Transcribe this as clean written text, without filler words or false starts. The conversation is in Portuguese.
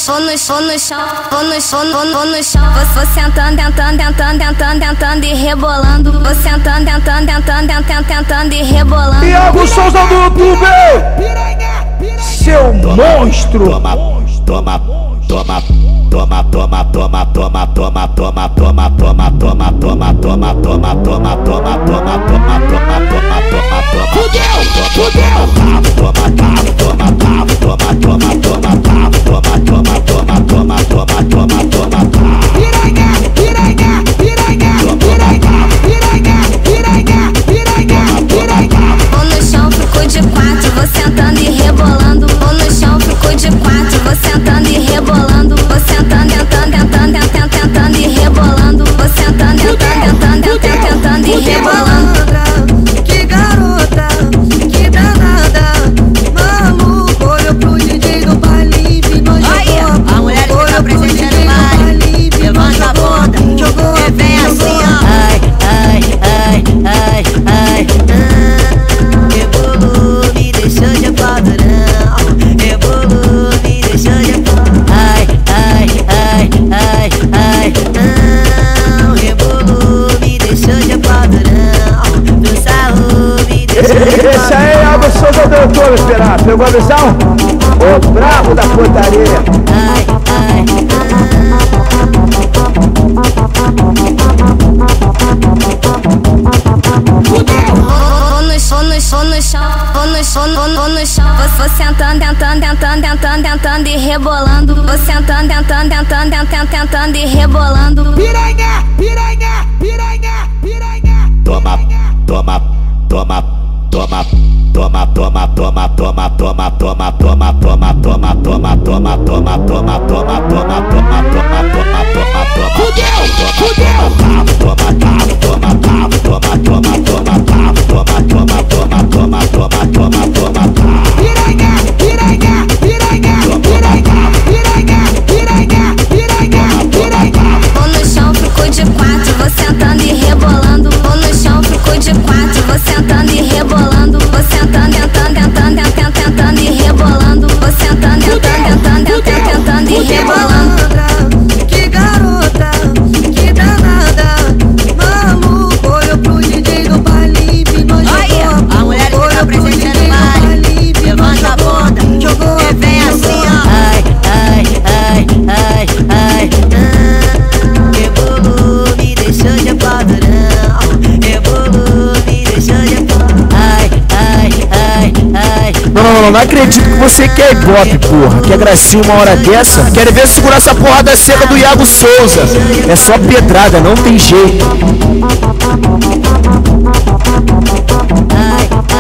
chão, você sentando, tentando e rebolando. Você sentando, tentando e rebolando. Iago Souza do YouTube, seu monstro. Toma. Ou no chão ficou de quatro, você sentando e rebolando. Ou no chão ficou de quatro, você sentando e rebolando. Você sentando, tentando e rebolando. Você sentando, tentando e rebolando. Que garota, que danada. Maluco, olhou pro DJ do baile, empinou, jogou a mulher que tá presente no baile, levanta a bunda, jogou a vem assim, ó. Ai, rebolou, me deixou de padrão. Rebolou, me deixou de padrão. Ai, não. Rebolou, me deixou de padrão. Do sarro, me deixou de padrão. Esse aí é Iago Souza do YouTube, esperar. Pegou a visão? O brabo da putaria. Ou no chão, você sentando, tentando e rebolando. Você sentando, tentando e rebolando. Piranha. Ou no chão ficou de quatro, você sentando e rebolando. Ou no chão ficou de quatro, você sentando e rebolando. Você sentando, tentando e rebolando. Você sentando, tentando e rebolando. Que garota, que danada. Maluco, olhou pro DJ do baile, empinou, jogou a mulher que tá presente no baile, levanta a bunda, jogou a vem assim, ó. Ai, não. Rebolou, me deixou de padrão. Rebolou, me deixou de padrão. Ai. Não acredito que você quer ibope, porra. Quer gracinha uma hora dessa? Quero ver segurar essa porrada seca do Iago Souza. É só pedrada, não tem jeito. Ai,